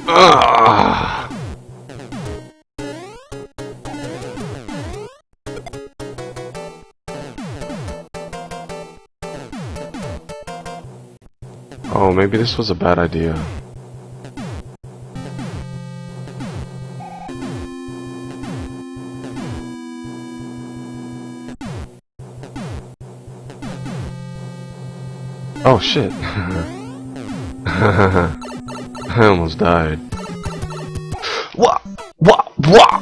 Ah! Oh, maybe this was a bad idea. Oh shit. I almost died. Wah! Wah! Wah!